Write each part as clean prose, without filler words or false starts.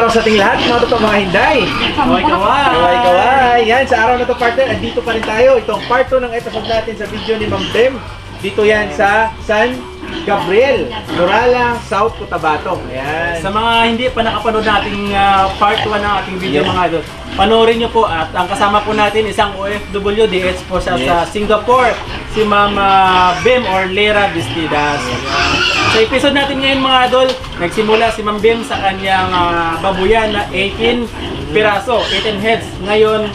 araw sa ating lahat, mga totoo mga hinday. Kaway. Yan, sa araw na to partner, andito pa rin tayo. Itong part 2 ng episode natin sa video ni Ma'am Bem. Dito yan sa San Gabriel, Noralang, South Cotabato. Ayan. Sa mga hindi pa nakapanood nating part 1 ng ating video mga idol, panoorin nyo po at ang kasama po natin isang OFW, DH po siya sa Singapore, si Ma'am Bem or Lera Bistidas. Sa episode natin ngayon mga idol, nagsimula si Ma'am Bem sa kanyang babuyan na 18 piraso, 18 heads. Ngayon,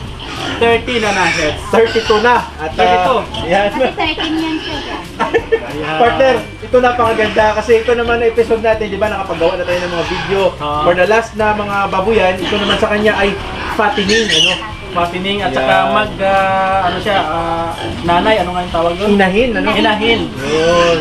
30 na heads. 32 na. At 32. Yan. Kasi 13 yan siya. Partner, ito napakaganda kasi ito naman na episode natin, di ba, nakapagawa na tayo ng mga video for the last na mga babuyan. Ito naman sa kanya ay fattening, ano? Fattening at saka ano siya, nanay, ano nga yung tawag doon? Inahin, ano? Inahin. Yun.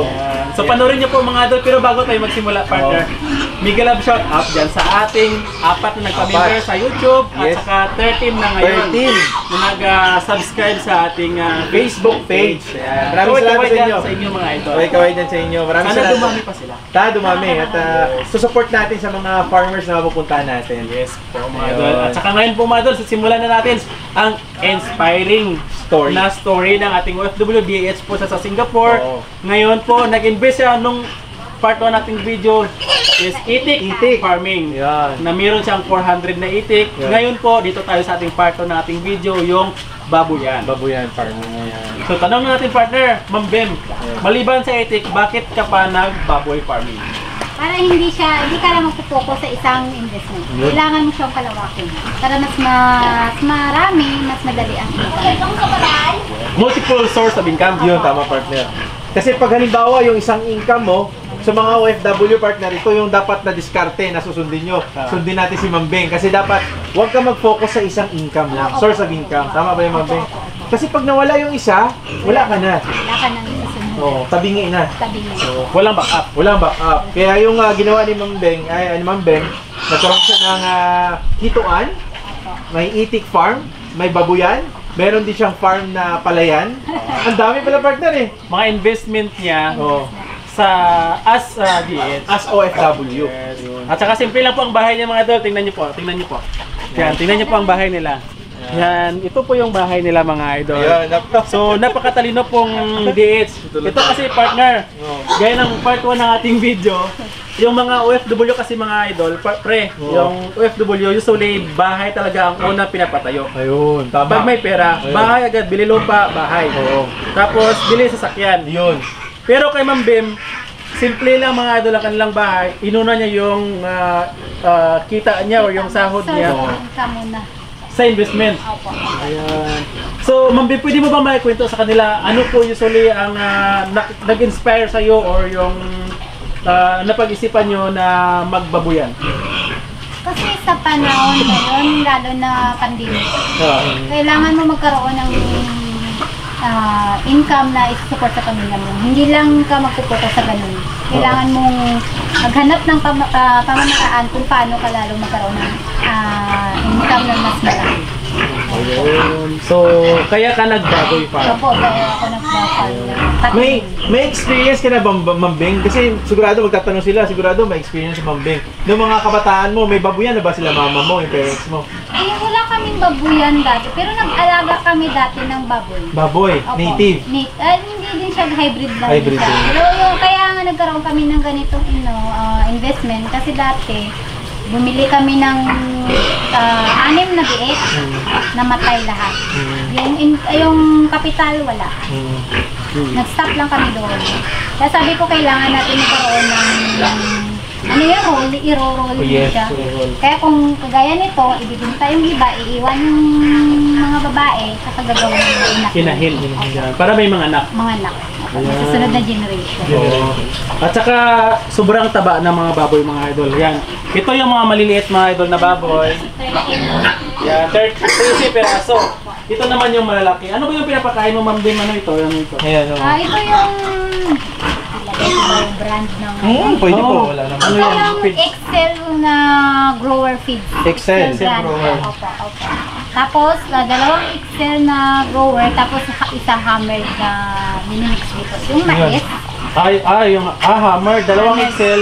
So panoorin niyo po mga idol, pero bago tayo magsimula partner, mega love shout out dyan sa ating 4 na nagpa-member sa YouTube at saka 13 na ngayon 13 na nag-subscribe sa ating Facebook page. Maraming salamat sa inyo. Sa inyo mga idol. Kaway dyan sa inyo. Maraming Sana salamat. dumami pa sila. Dumami. At susupport natin sa mga farmers na mapupuntahan natin. Yes po mga idol. At saka ngayon po mga idol, simulan na natin ang inspiring story ng ating OFW DH po sa Singapore. Ngayon po, nag-invest siya nung part 1 nating video is itik farming. Na meron siyang 400 na itik. Ngayon po, dito tayo sa ating part 2 nating video, yung babuyan. Babuyan farming. So tanong natin partner, Ma'am Bem, maliban sa itik, bakit ka pa nag-baboy farming? Para hindi ka lang magpo-focus sa isang investment. Kailangan mo siyang palawakin. Para mas marami, mas madali ang income. Multiple source of income. Yun, tama partner. Kasi pag halimbawa yung isang income mo, sa mga OFW partner, ito yung dapat na diskarte na susundin nyo. Sundin natin si Ma'am Beng. Kasi dapat, huwag ka mag-focus sa isang income lang. Source of income. Tama ba yung Ma'am Beng? Kasi pag nawala yung isa, wala ka na. Wala ka nang isusunod. Tabingi na. Tabingi. So, walang backup. Walang backup. Kaya yung ginawa ni Ma'am Beng, nagkaroon siya ng hituan, may itik farm, may babuyan, meron din siyang farm na palayan. Ang dami pala partner eh. Mga investment niya sa DH. As OFW. Yes. At saka simple lang po ang bahay niya mga idol. Tingnan niyo po. Yan, tingnan niyo po ang bahay nila. Yan, ito po yung bahay nila mga idol. So, napakatalino pong DH. Ito kasi partner, gaya ng part 1 ng ating video, yung mga OFW kasi mga idol, yung OFW, usually bahay talaga ang unang pinapatayo. Ayun, tama. Pag may pera, bahay agad, bili lupa, bahay. Tapos, bili sasakyan. Yun. Pero kay Ma'am Bem, simple lang mga idol ang kanilang bahay, inuna niya yung kita niya o yung sahod niya sa investment. Ayan. So, Ma'am Bem, pwede mo ba maikwento sa kanila ano po usually ang nag-inspire sa iyo or yung napag-isipan nyo na magbabuyan? Kasi sa panahon ngayon, lalo na pandemic, kailangan mo magkaroon ng income na isusupport sa pamilya mo. Hindi lang ka magpupunta sa ganun. Kailangan mong maghanap ng pamamaraan kung paano ka lalo magkaroon ng income na mas marami. So, kaya ka nagbaboy farm? Opo, kaya ako nagbaboy. May experience ka na ba, Ma'am Beng? Kasi sigurado magtatanong sila, sigurado may experience si Ma'am Beng. Noong mga kabataan mo, may babuyan na ba sila mama mo, yung parents mo? Wala kaming babuyan dati, pero nag-alaga kami dati ng baboy. Baboy? Opo. Native? Hindi din siya, hybrid lang. Hybrid siya. din. Pero kaya nga nagkaroon kami ng ganitong investment kasi dati bumili kami ng 6 na biik, namatay lahat. Yung kapital wala. Nag-stop lang kami doon. Kaya sabi ko kailangan natin magkaroon ng i-roll siya. Kaya kung kagaya nito, ibibinta yung iba, iiwan yung mga babae, kapag gagawin ng anak. Inahin. Para may mga anak. Mga anak. Susunod na generation. At saka sobrang taba ng mga baboy mga idol. Yan. Ito yung mga maliliit mga idol na baboy. Yan, 30 peraso. Ito naman yung malalaki. Ano ba yung pinapakain mo, Ma'am Bem? Ano ito? Ayan, ito yung brand ng pwede po, wala naman. Ano yung Excel na grower feed. Excel grower. Opo. Tapos, 2 Excel na grower, tapos isang hammer na minimix dito. Yung mais. Yung hammer, 2 Excel,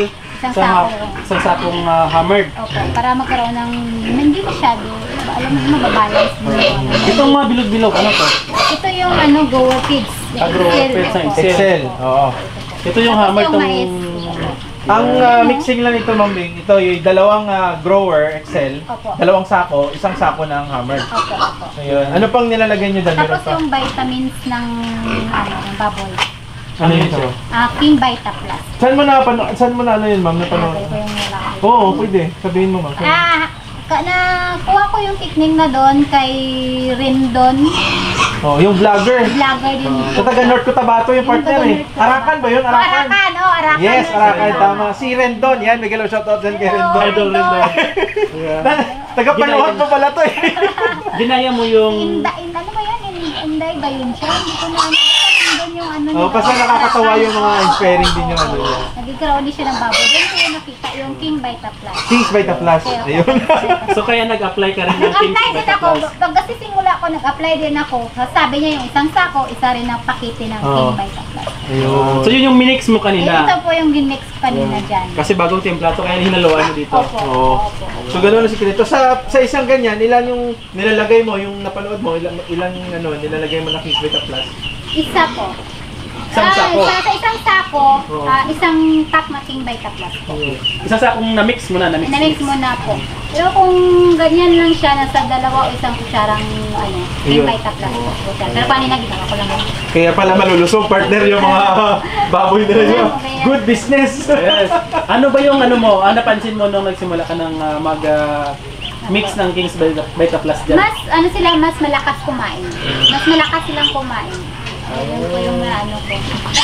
Isang sako. Isang sakong hammered. Opo, para magkaroon ng hindi masyado, alam mo, mababalance mo yung ano. Itong mga bilog-bilog, ano to? Ito yung ano, Grower Feeds. Grower Feeds na Excel. Oo. Ito yung Tapos hammer yung tong... mais. Ang mixing lang ito, Ma'am Bing, ito yung dalawang grower, Excel, Opo. dalawang sako, isang sako ng hammer. Opo, opo. Ayun. Ano pang nilalagay nyo dyan? Tapos yung vitamins ng ano, ng baboy. Ano yun ito? King Vita Plus. Saan mo na ano yun, Ma'am? Napanood? Ito yung lalaki. Oo, pwede. Sabihin mo, Ma'am. Nakuha ko yung technique na doon kay Rendon. Oh, yung vlogger. Vlogger din. Sa taga North Cotabato yung partner eh. Arakan ba yun? Arakan? Arakan. Yes, Arakan. Tama. Si Rendon. Yan, may galaw shoutout din kay Rendon. Idol Rendon. Taga-panood mo pala to eh. Ginaya mo yung... Ano ba yan? Inday ba yun siya? Hindi ko na ano. Doon yung ano. Oh, basta nakakatawa yung mga inspiring din yung ano niya. Nagkakaroon din siya ng baboy. Doon ko yung nakita yung King Vita Plus. Kings Vita Plus. Ayun. So kaya nag-apply ka rin ng King's Nag-apply din Vita ako. Plus. Pag kasi simula ako, nag-apply din ako. Sabi niya yung isang sako, isa rin ang pakete ng King Vita Plus. Ayun. So yun yung minix mo Eh, kanina. ito po yung ginmix kanina dyan. Kasi bagong templato kaya hinaluan mo dito. Opo. Oo. Opo. So gano'n na si Kirito. Sa isang ganyan, ilan yung nilalagay mo, yung napanood mo, ilan ano, nilalagay mo na Kings Vita Plus? Isa po. Isang sako. Sa isang sako, Oo. isang pack na King Vita Plus po. Isa sa akong na-mix mo na, Namix mo na po. Pero kung ganyan lang siya, nasa dalawa o isang kutsarang ano, King Ayun. Vita Plus po. Pero kanina ginawa ko lang yun. Kaya pala malulusog, partner, yung mga baboy nila yun. Good business! Yes. Ano ba yung ano mo? Napansin mo nung nagsimula ka ng mix ng King's Vita Plus dyan? Mas malakas kumain. Mas malakas silang kumain. Ayun po yung ano ko.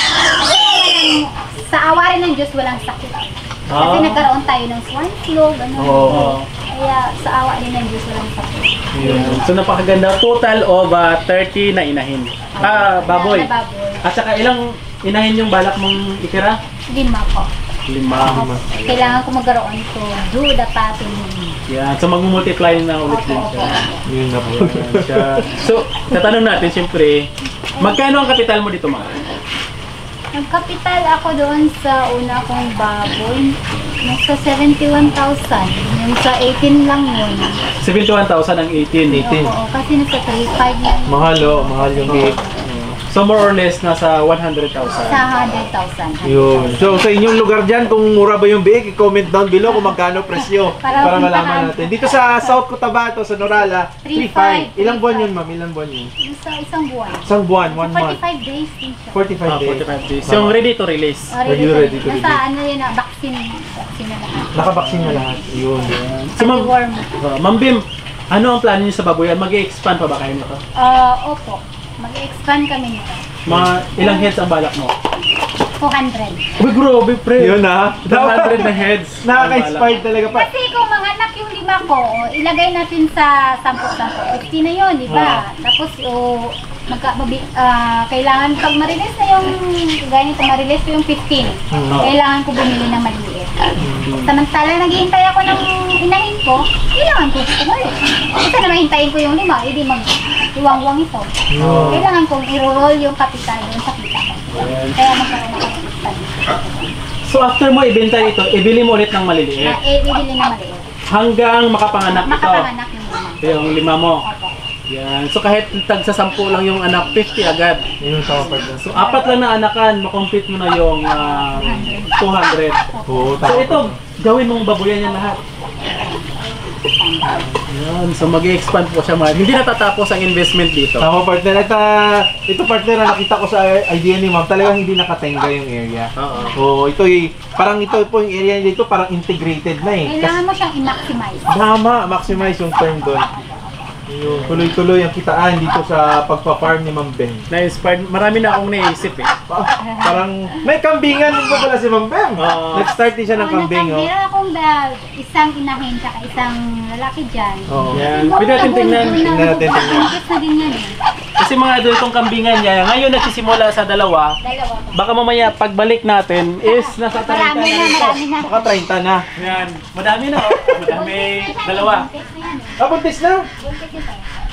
Sa awarin ng Diyos, walang sakit. Kasi nagkaroon tayo ng swine flu, gano'n. Oo. Kaya sa awa din ng Diyos, walang sakit. So napakaganda. Total of 30 na inahin. Baboy. Na baboy. At saka ilang inahin yung balak mong ikira? 5 po. 5. Kailangan ko magkaroon to do the pattern. Yan. So mag-multiply na ulit din siya. Yun na po. Yan siya. So, tatanong natin siyempre, magkano ang kapital mo dito, mga? Nagkapital ako doon sa una kong baboy. Nasa 71,000. Yung sa 18 lang yun. 71,000 ang 18. Oo, kasi nasa 3,500 lang. Mahal yung cake. So more or less nasa 100,000. Sa 100,000. Yun. So sa inyong lugar dyan, kung mura ba yung biik, i-comment down below kung magkano presyo Para para malaman puntahan. natin. Dito sa South Cotabato, sa Norala, 3.5. 3.5. Ilang buwan yun, ma'am? Ilang buwan yun? Yung sa isang buwan. Isang buwan, 1 month. 45 days din siya. 45 days. 45 days. Yung ready to release. Ready you to ready to Nasa release? ano yun na, vaccine. Vaccine na lahat. Nakabaksin na lahat. Yun. So Anti-worm. Ma'am Bim, ano ang plano niyo sa baboyan? Mag-i-expand pa ba kayo nito? Opo. Mag-expand kami nito. Mga ilang heads ang balak mo? 200. Uy, grabe, pre. Yun ha. 200 na heads. Nakaka-inspired talaga pa. Kasi kung manganak yung 5 ko, ilagay natin sa 10-10. 50 na yun, di ba? Tapos, kailangan pag ma-release na yung, gaya nito, ma-release ko yung 15. Kailangan ko bumili ng maliit. Samantala, naghihintay ako ng inahin ko, kailangan ko umalis. Kasi na mahintayin ko yung 5, hindi mag-iwang-wang ito. Kailangan kong i-roll yung kapital doon sa kita ko. Kaya magkaroon ako ng kapital. So after mo ibenta ito, ibili mo ulit ng maliliit. Bibili na maliit. Hanggang makapanganak ito. Makapanganak yung 5. Yung 5 mo. Opo. Yan. So kahit tagsa 10 lang yung anak, 50 agad. Yun yung tama partner. So 4 lang na anakan, makomplete mo na yung 200. Oo, So ito, gawin mong babuyan yan lahat. Yan. So mag-expand po siya. Hindi natatapos ang investment dito. Tama partner. At ito partner, nakita ko sa idea ni ma'am, talagang hindi nakatenga yung area. Oo. Oo, parang ito po yung area dito, parang integrated na eh. Kailangan mo siyang i-maximize. Tama, maximize yung term doon. Yung tuloy-tuloy ang kitaan dito sa pagpa-farm ni Ma'am Ben. Na-inspired. Marami na akong naisip eh. Parang may kambingan din pa pala si Ma'am Ben. Oo. Nag-start din siya ng kambing, oh. Meron akong isang inahin tsaka isang lalaki dyan. Oo. Yan. Pwede natin tingnan. Tingnan natin, tingnan. Ingit na din yan eh. Kasi mga adultong kambingan niya, ngayon nagsisimula sa 2. Dalawa pa. Baka mamaya pagbalik natin is nasa 30 Marami na, ito. marami na. Baka 30 na. Yan. Madami na oh. Madami. 2. Buntis na yan eh. Ah, buntis na? Buntis ito.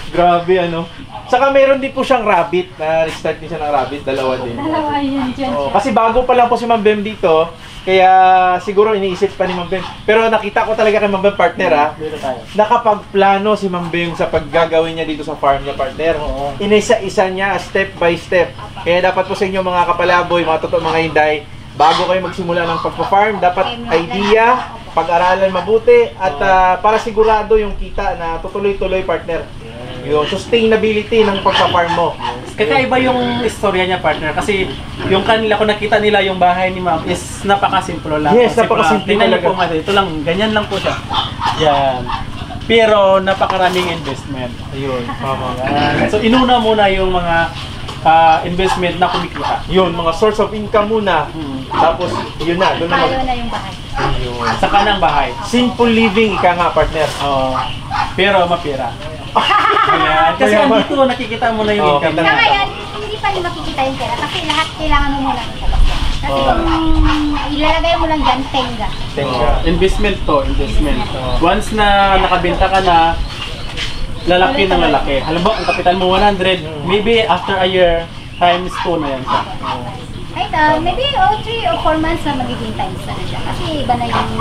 Grabe ano. Saka meron din po siyang rabbit. Na-restart din siya ng rabbit. Dalawa din. Dalawa yun dyan. Oh, kasi bago pa lang po si Ma'am Bem dito. Kaya siguro iniisip pa ni Ma'am Bem. Pero nakita ko talaga kay Ma'am Bem, partner ha. Dito tayo. Nakapagplano si Ma'am Bem sa paggagawin niya dito sa farm niya, partner. Oo. Inisa-isa niya, step by step. Kaya dapat po sa inyo mga kapalaboy, mga totoo mga hinday, bago kayo magsimula ng pagpa-farm, dapat idea, pag-aralan mabuti, at para sigurado yung kita na tutuloy-tuloy, partner. Yung sustainability ng pagpa-farm mo. Kakaiba yung istorya niya, partner, kasi yung kanila, kung nakita nila yung bahay ni ma'am is napakasimple lang. Yes, Simple napakasimple lang. Tingnan niyo talaga. po, ma'am, ito lang, ganyan lang po siya. Yan. Pero napakaraming investment. Ayun, tama. So inuna muna yung mga investment na kumikita. Yun, mga source of income muna. Tapos, yun na, doon na Palo na yung bahay. Ayun. Sa kanang bahay. Simple living, ika nga, partner. Pero mapira. Ayan. Kasi Mayaman. andito nakikita mo na yung Oo, income. kita Sa na. ngayon, hindi pa rin makikita yung pera kasi lahat kailangan mo muna itabas. Kasi kung ilalagay mo lang dyan, tenga. Tenga. Investment to, investment. Once na nakabenta ka na, lalaki ng lalaki. Halimbawa, ang kapital mo 100, maybe after a year, times 2 na yan siya. Right, maybe 3 or 4 months na magiging times na siya. Kasi iba na yung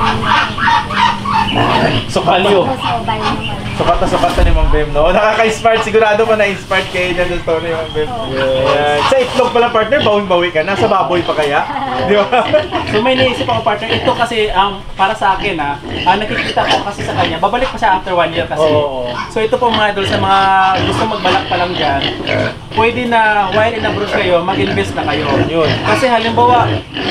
So, value. sa value ng ano. Sukat na ni Ma'am Bem, no? Nakaka-inspired. Sigurado pa na-inspired kayo dyan sa story ni Ma'am Bem. Ayan. Sa itlog pala, partner, bawing-bawi ka. Nasa baboy pa kaya? Di ba? So may naisip ako, partner, ito kasi para sa akin nakikita ko kasi sa kanya, babalik pa siya after 1 year kasi. Oo. So ito po mga idol, sa mga gusto magbalak pa lang dyan, pwede na while in abroad kayo, mag-invest na kayo. Yun. Kasi halimbawa,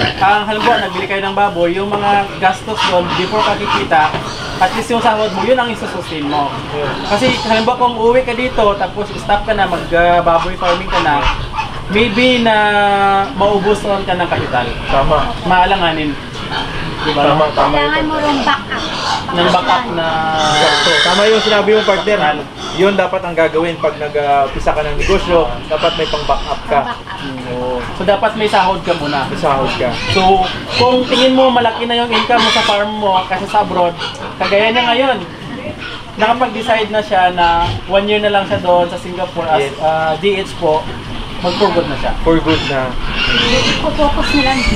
nagbili kayo ng baboy, yung mga gastos doon, before ka kikita, at least yung sahod mo, yun ang isusustain mo. Kasi halimbawa kung uwi ka dito, tapos stop ka na, mag-baboy farming ka na, maybe na maubusan ka ng kapital. Tama. Maalanganin. Diba? Tama, tama Kailangan yun. mo rin backup. Ng backup na... Sakto. Tama yung sinabi mo, partner. Yun dapat ang gagawin pag nag-upisa ka ng negosyo. Dapat may pang-backup ka. Oo. So dapat may sahod ka muna. Isahod ka. So kung tingin mo malaki na yung income mo sa farm mo kasi sa abroad, kagaya niya ngayon, nakapag-decide na siya na 1 year na lang siya doon sa Singapore as DH po, mag-forgood na siya. For good na. Focus na lang.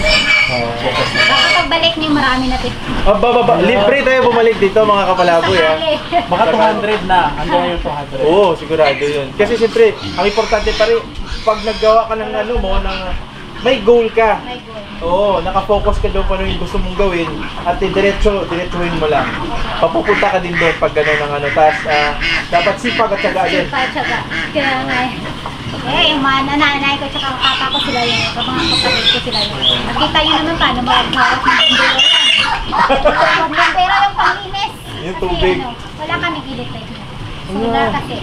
Baka pagbalik niyo marami na tip. Libre tayo bumalik dito, mga kapalaboy, ha? Baka 200 na, andun yung 200. Oo, sigurado yun. Kasi siyempre, ang importante pa rin, pag naggawa ka ng ano mo, may goal ka. My God. Oo, nakafocus ka doon kung ano yung gusto mong gawin at diretsuhin mo lang. Papupunta ka din doon pag gano'n ang ano. Tapos, dapat sipag at syaga din. Tsaga. Kaya nga yung mga nanay ko tsaka ang papa ko sila yun. Yung mga kapatid ko sila yun. Nakita nyo naman paano mag-harap ng bumbero yan. Bumbero yung panglinis. Yung Kasi tubig. wala kami electric na. Solar kasi.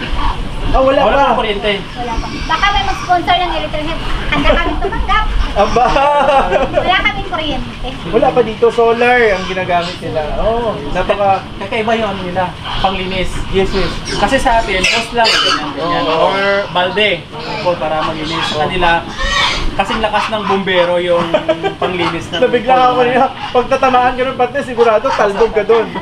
Wala Wala pa. pa kuryente. Wala pa. Baka may mag-sponsor ng electric net. Handa kami tumanggap. Aba! Wala kaming kuryente. Wala pa dito, solar ang ginagamit nila. Oo, napaka... Kakaiba yung ano nila, panglinis. Yes. Kasi sa atin, post lang, ganyan. Oo. Or balde, po para maglinis. Sa kanila, kasing lakas ng bumbero yung panglinis na. Nabigla ka kanina. Pag tatamaan ka ng partner, sigurado talbog ka doon.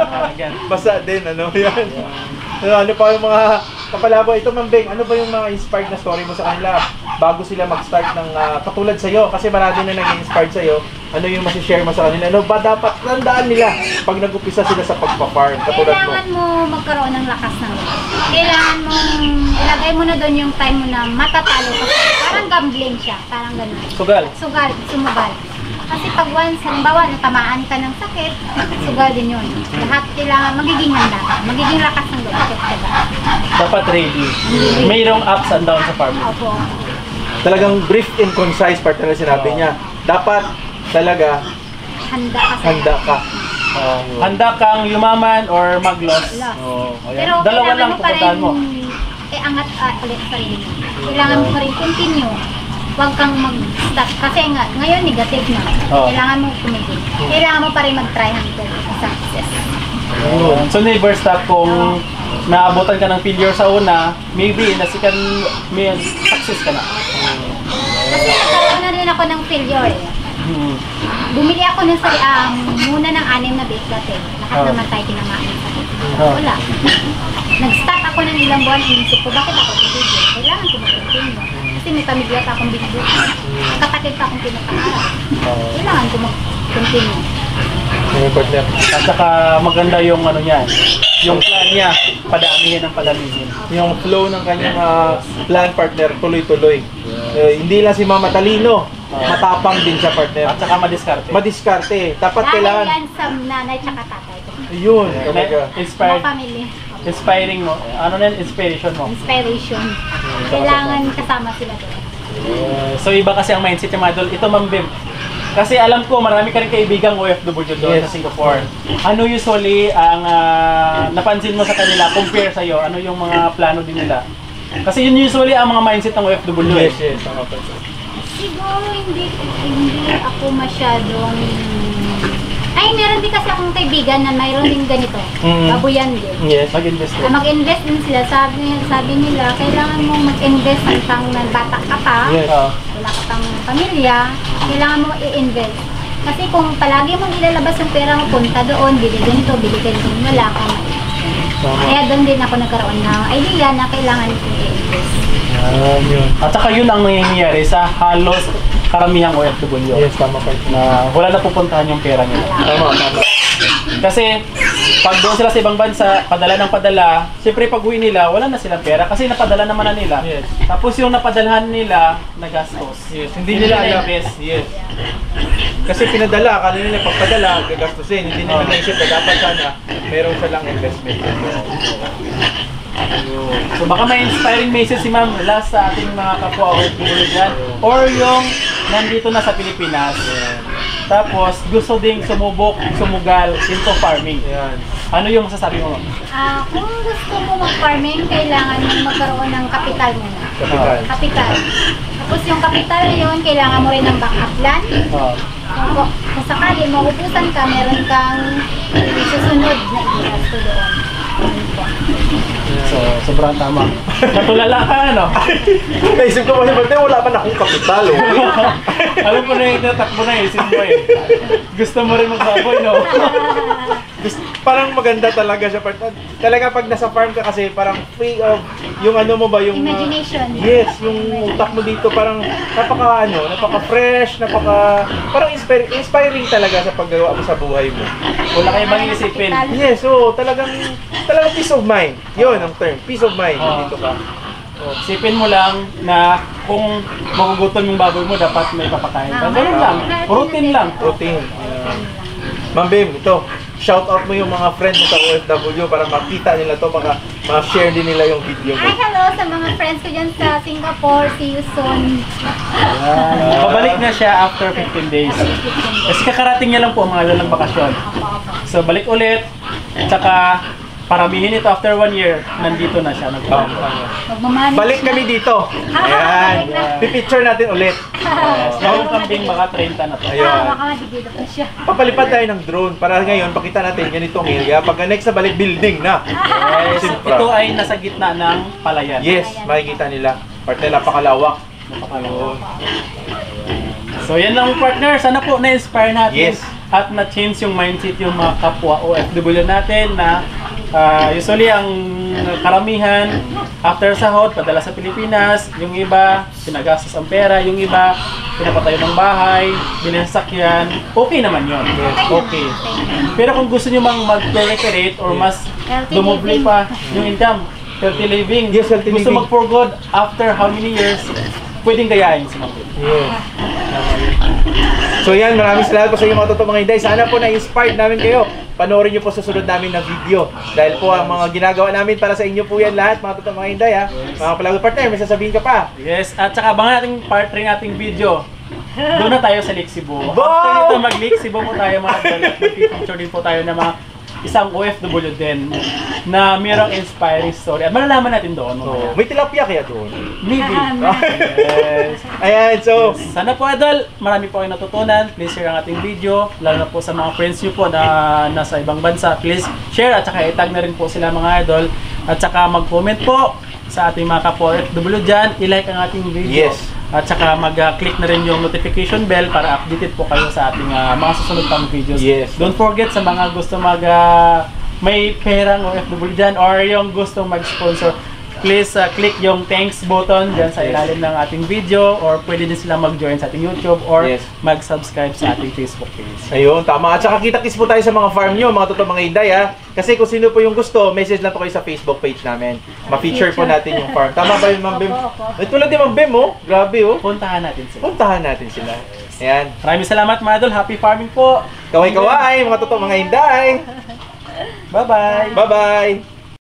Basa din, ano yan. Ano pa yung mga kapalabo? Ito, Ma'am Beng, ano ba yung mga inspired na story mo sa kanila bago sila mag-start ng katulad sa'yo? Kasi marami na nag-inspired sa'yo. Ano yung masishare mo sa kanila? Ano ba dapat tandaan nila pag nag-upisa sila sa pagpa-farm? Katulad mo. Kailangan mo magkaroon ng lakas ng loob. Kailangan mo ilagay mo na doon yung time mo na matatalo ka. Parang gambling siya. Parang ganun. Sugal. Sugal, sumugal. Kasi pag once, halimbawa, natamaan ka ng sakit, sugal din yun. Lahat kailangan magiging handa ka. Magiging lakas ng loob. Dapat ready. Mayroong ups and downs sa farming. Opo. Talagang brief and concise part na sinabi niya. Dapat talaga Handa ka sa handa ka. Handa kang yumaman or mag-loss. Loss. Ayan. Pero Dalawa kailangan lang mo pa pupuntahan rin mo. iangat ulit sa rin. Kailangan mo pa rin continue. Huwag kang mag-stop. Kasi nga, ngayon negative na. Oo. Kailangan mo tumigil. Kailangan mo pa rin mag-try hanggang success. So never stop kung naabutan ka ng failure sa una, maybe na may success ka na. Kasi nagkaroon na rin ako ng failure. Bumili ako ng muna ng 6 na beef dati. Lahat naman tayo tinamaan sa sakit. Wala. Nag-start ako ako ng ilang buwan, inisip ko, bakit ako titigil? Kailangan ko mag-continue. Kasi may pamilya pa akong binubuhay. Katakit pa akong pinapaaral. Kailangan ko mag-continue. Yung partner. At saka maganda yung ano niya, yung plan niya, padamihin ang padamihin. Yung flow ng kanyang plan partner, tuloy-tuloy. Hindi lang si Mama talino, matapang din siya partner. At saka madiskarte. Madiskarte. Dapat Dahil kailangan. yan sa nanay tsaka tatay ko. Yun, talaga. Mga Inspired, pamilya. inspiring mo. Ano na yung inspiration mo? Inspiration. Kailangan kasama sila doon. So iba kasi ang mindset ng mga idol. Ito Ma'am Bim. Kasi alam ko marami ka rin kaibigang OFW doon sa Singapore. Ano usually ang napansin mo sa kanila compare sa iyo? Ano yung mga plano din nila? Kasi yun usually ang mga mindset ng OFW. Yes, yes. Tama po. Siguro hindi ako masyadong... Ay, meron din kasi akong kaibigan na mayroon din ganito. Babuyan din. Yes. Mag-invest din. Mag-invest din sila. Sabi nila, kailangan mong mag-invest hanggang bata ka pa. Yes. Wala ka pang pamilya. Kailangan mo i-invest. Kasi kung palagi mong ilalabas yung pera mo, punta doon, bili ganito, wala kang ma-invest. Kaya doon din ako nagkaroon ng idea na kailangan ko i-invest. Yun. At saka yun ang nangyayari sa halos karamihang OFW. Yes, tama po. Na wala na pupuntahan yung pera nila. Tama, tama. Kasi pag doon sila sa ibang bansa, padala ng padala, siyempre pag uwi nila, wala na silang pera kasi napadala naman na nila. Yes. Tapos yung napadalhan nila, nagastos. Yes, hindi nila alam. invest. Yes. Kasi pinadala, akala nila pagpadala, gagastusin. Hindi nila naisip na dapat sana meron silang investment. So baka may inspiring message si Ma'am last sa ating mga kapwa OFW dyan. Or yung nandito na sa Pilipinas. Tapos gusto ding sumugal into farming. Yan. Ano yung masasabi mo, Ma'am? Kung gusto mo mag-farming, kailangan mong magkaroon ng kapital muna. Kapital. Kapital. Tapos yung kapital na yun, kailangan mo rin ng backup plan. Kung sakali mauubusan ka, meron kang susunod na i-gasto doon. Yun po. So, sobrang tama. Natulala ka, ano? Naisip ko kasi ba't wala pa na akong kapital. Alam mo na yung tatakbo na isip mo eh. Gusto mo rin magbaboy, no? Parang maganda talaga siya. Talaga pag nasa farm ka kasi parang free of yung ano mo ba yung Imagination. yes, yung utak mo dito parang napaka-fresh, parang inspiring talaga sa paggawa mo sa buhay mo. Wala kayo bang isipin. Yes, so talagang peace of mind. 'Yun ang term, peace of mind dito ka. Isipin mo lang na kung magugutom yung baboy mo, dapat may papakain ka. Ganun lang. Routine lang. Routine. Ma'am Bim, ito, shout out mo yung mga friends mo sa OFW para makita nila to, baka ma-share din nila yung video mo. Hi, hello sa mga friends ko dyan sa Singapore. See you soon. Babalik na siya after 15 days. Kasi kakarating niya lang po mga lalang bakasyon. So balik ulit. Tsaka paramihin ito after 1 year, nandito na siya. Magmamanage Balik na. kami dito. Ayan. Balik na. Pipicture natin ulit. Yes. Yung kambing baka 30 na to. Ayun. Baka madigilap na siya. Papalipad tayo ng drone para ngayon pakita natin ganitong area. Pag next na balik, building na. Yes. Simpra. Ito ay nasa gitna ng palayan. Yes, makikita nila. Parte napakalawak. Napakalawa. So yan lang partner, sana po na-inspire natin Yes. at na-change yung mindset yung mga kapwa OFW natin na usually ang karamihan after sahod, padala sa Pilipinas, yung iba pinagastos ang pera, yung iba pinapatayo ng bahay, binasakyan, okay naman yun. Okay. Pero kung gusto nyo mang mag-recreate or mas Healthy dumubli living. pa yung income, healthy living, Yes, healthy gusto living. mag-for good after how many years, pwedeng gayahin si Ma'am. Yes. So yan, maraming salamat po sa inyo mga totoong mga Inday. Sana po na-inspired namin kayo. Panoorin nyo po sa sunod namin na video. Dahil po ang mga ginagawa namin para sa inyo po yan lahat, mga totoong mga Inday ha. Mga Palago partner, may sasabihin ka pa. Yes, at saka abangan nating part 3 nating video. Doon na tayo sa Lake Cebu. Wow! After nito mag-Lake Cebu po tayo mga idol at mag-feature din po tayo ng mga isang OFW din na mayroong inspiring story. At malalaman natin doon. So, may tilapia kaya doon. Maybe. Yes. Ayan, so Sana po idol, marami po kayong natutunan. Please share ang ating video. Lalo na po sa mga friends nyo po na nasa ibang bansa. Please share at saka itag na rin po sila mga idol. At saka mag-comment po sa ating mga kapwa OFW dyan. I-like ang ating video. Yes. At saka mag-click na rin yung notification bell para updated po kayo sa ating mga susunod pang videos. Yes. Don't forget sa mga gusto may perang OFW dyan or yung gusto mag-sponsor, please click yung thanks button dyan sa ilalim ng ating video or pwede din sila mag-join sa ating YouTube or mag-subscribe sa ating Facebook page. Ayun, tama. At saka kita-kits po tayo sa mga farm nyo, mga totoo mga Inday ha. Kasi kung sino po yung gusto, message lang po kayo sa Facebook page namin. Ma-feature po natin yung farm. Tama ba yun, Ma'am Bim? Opo. Ay, tulad din Ma'am Bim, oh. Grabe, oh. Puntahan natin sila. Puntahan natin sila. Ayan. Maraming salamat mga idol. Happy farming po. Kaway-kaway, mga totoo mga Inday. Bye-bye. Bye-bye.